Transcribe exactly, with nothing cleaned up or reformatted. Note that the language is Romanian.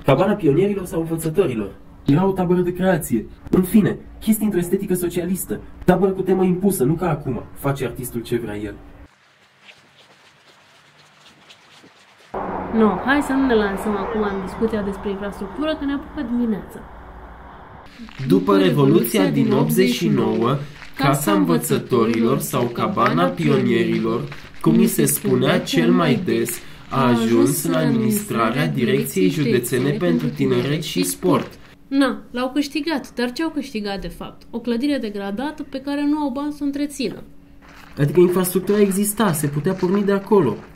Cabana pionierilor sau învățătorilor. Era o tabără de creație. În fine, chestii într-o estetică socialistă. Tabără cu temă impusă, nu ca acum. Face artistul ce vrea el. Nu, hai să nu ne lansăm acum în discuția despre infrastructură, că ne apucă dimineața. După Revoluția din optzeci și nouă, Casa Învățătorilor sau Cabana Pionierilor, cum mi se spunea cel mai des, a ajuns în administrarea Direcției Județene pentru Tineret și Sport. Na, l-au câștigat, dar ce au câștigat de fapt? O clădire degradată pe care nu au bani să o întrețină. Adică infrastructura exista, se putea porni de acolo.